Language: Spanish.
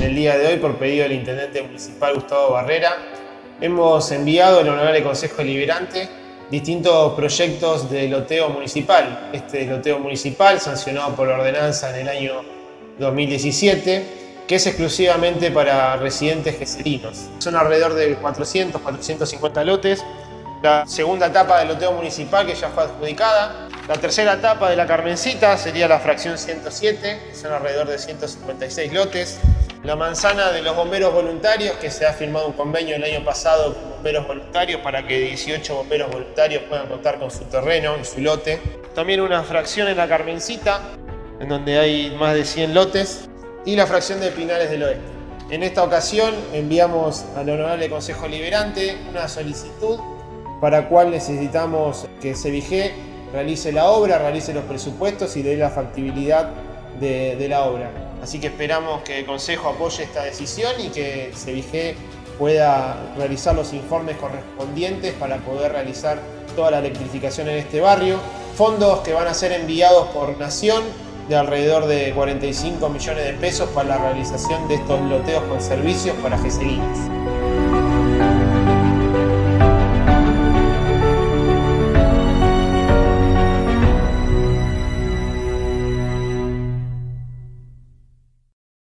el día de hoy por pedido del Intendente Municipal Gustavo Barrera. Hemos enviado al Honorable Consejo Deliberante distintos proyectos de loteo municipal. Este loteo municipal, sancionado por ordenanza en el año 2017, que es exclusivamente para residentes geserinos. Son alrededor de 450 lotes. La segunda etapa del loteo municipal, que ya fue adjudicada. La tercera etapa de la Carmencita sería la fracción 107, que son alrededor de 156 lotes. La manzana de los bomberos voluntarios, que se ha firmado un convenio el año pasado con bomberos voluntarios para que 18 bomberos voluntarios puedan contar con su terreno y su lote. También una fracción en la Carmencita, en donde hay más de 100 lotes. Y la fracción de Pinales del Oeste. En esta ocasión enviamos al Honorable Consejo Deliberante una solicitud para la cual necesitamos que CEVIG realice la obra, realice los presupuestos y dé la factibilidad de la obra. Así que esperamos que el Consejo apoye esta decisión y que CEVIG pueda realizar los informes correspondientes para poder realizar toda la electrificación en este barrio. Fondos que van a ser enviados por Nación de alrededor de 45 millones de pesos para la realización de estos loteos con servicios para geserinos.